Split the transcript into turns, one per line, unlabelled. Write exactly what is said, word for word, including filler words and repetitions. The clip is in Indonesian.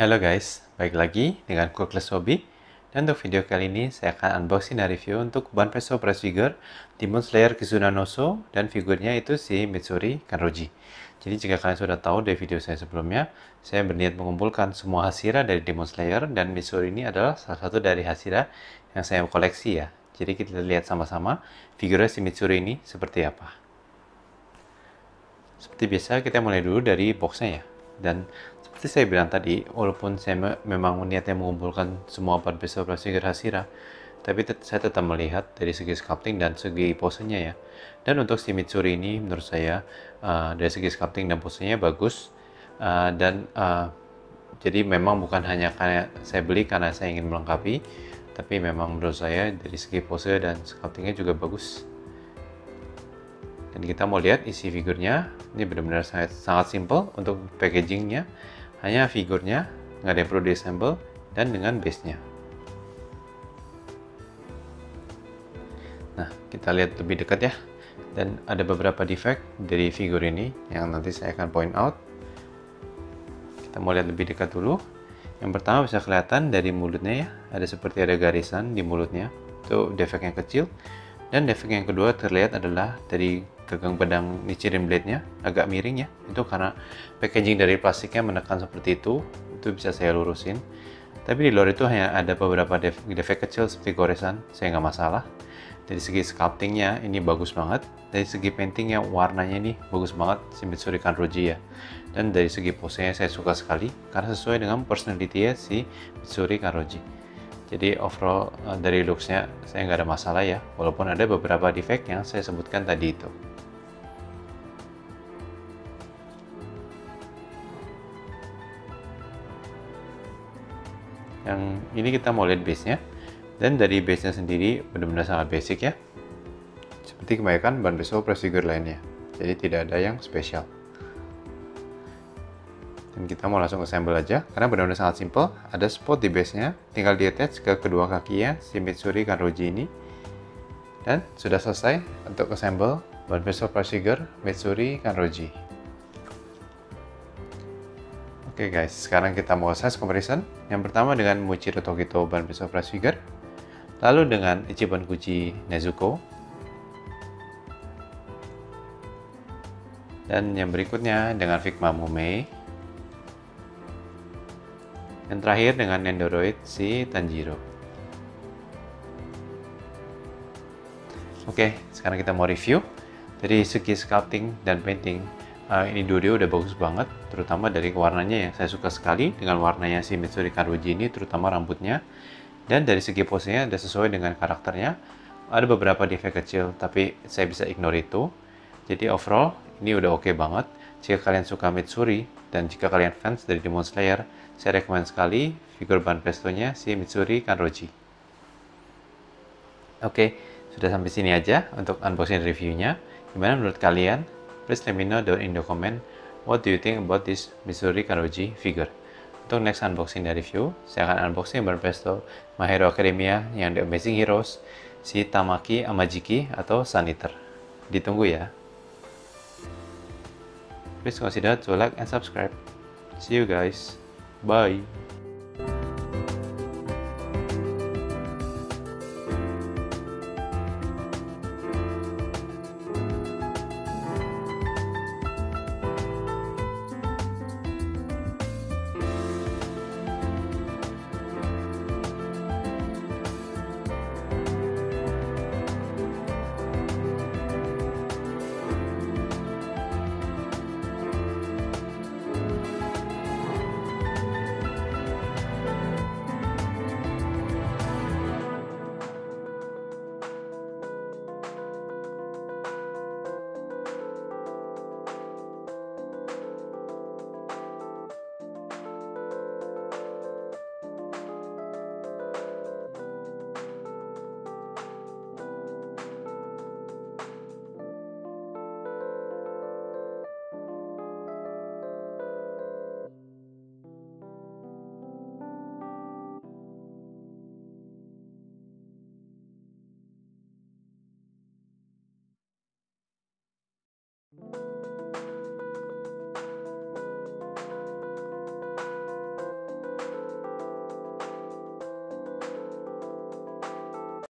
Halo guys, balik lagi dengan Quirkless Hobby. Dan untuk video kali ini saya akan unboxing dan review untuk One Piece Press Figure Demon Slayer Kizuna no So, dan figurnya itu si Mitsuri Kanroji. Jadi jika kalian sudah tahu dari video saya sebelumnya, saya berniat mengumpulkan semua Hashira dari Demon Slayer, dan Mitsuri ini adalah salah satu dari Hashira yang saya koleksi ya. Jadi kita lihat sama-sama figurnya si Mitsuri ini seperti apa. Seperti biasa kita mulai dulu dari boxnya ya. Dan seperti saya bilang tadi, walaupun saya me memang niatnya mengumpulkan semua One Piece Press Figure Hashira, tapi tet saya tetap melihat dari segi sculpting dan segi posenya ya. Dan untuk si Mitsuri ini menurut saya uh, dari segi sculpting dan posenya bagus, uh, dan uh, jadi memang bukan hanya karena saya beli karena saya ingin melengkapi, tapi memang menurut saya dari segi pose dan sculptingnya juga bagus. Dan kita mau lihat isi figurnya. Ini benar-benar sangat, sangat simple untuk packagingnya. Hanya figurnya, nggak ada yang perlu disassemble, dan dengan base-nya. Nah, kita lihat lebih dekat ya. Dan ada beberapa defect dari figur ini yang nanti saya akan point out. Kita mau lihat lebih dekat dulu. Yang pertama bisa kelihatan dari mulutnya ya. Ada seperti ada garisan di mulutnya. Itu defect yang kecil. Dan defect yang kedua terlihat adalah dari gagang pedang Nichirin Blade-nya agak miring ya. Itu karena packaging dari plastiknya menekan seperti itu. Itu bisa saya lurusin. Tapi di luar itu hanya ada beberapa defect kecil seperti goresan. Saya nggak masalah. Dari segi sculptingnya ini bagus banget. Dari segi paintingnya warnanya ini bagus banget si Mitsuri Kanroji ya. Dan dari segi posenya saya suka sekali karena sesuai dengan personality-nya si Mitsuri Kanroji. Jadi overall dari looks-nya saya nggak ada masalah ya, walaupun ada beberapa defect yang saya sebutkan tadi itu. Yang ini kita mau lihat base-nya, dan dari base-nya sendiri benar-benar sangat basic ya. Seperti kebanyakan One Piece Press Figure lainnya, jadi tidak ada yang spesial. Dan kita mau langsung assemble aja, karena benar-benar sangat simple. Ada spot di base-nya, tinggal di attach ke kedua kakinya si Mitsuri Kanroji ini. Dan sudah selesai untuk assemble One Piece Press Figure Mitsuri Kanroji. Oke okay guys, sekarang kita mau size comparison. Yang pertama dengan Muichiro Togito One Piece Press Figure, lalu dengan Ichiban Kuji Nezuko, dan yang berikutnya dengan Figma Mume, yang terakhir dengan Nendoroid si Tanjiro. Oke, sekarang kita mau review. Dari segi sculpting dan painting, uh, ini dua-dua udah bagus banget, terutama dari warnanya yang saya suka sekali dengan warnanya si Mitsuri Kanroji ini, terutama rambutnya. Dan dari segi posenya udah sesuai dengan karakternya. Ada beberapa defect kecil, tapi saya bisa ignore itu. Jadi overall, ini udah oke okay banget. Jika kalian suka Mitsuri, dan jika kalian fans dari Demon Slayer, saya rekomend sekali figur Banpresto-nya si Mitsuri Kanroji. Oke, sudah sampai sini aja untuk unboxing reviewnya. Gimana menurut kalian? Please let me know down in the comment what do you think about this Mitsuri Kanroji figure. Untuk next unboxing dan review, saya akan unboxing Banpresto My Hero Academia yang The Amazing Heroes, si Tamaki Amajiki atau Sun Eater. Ditunggu ya. Please consider to like and subscribe. See you guys. Bye.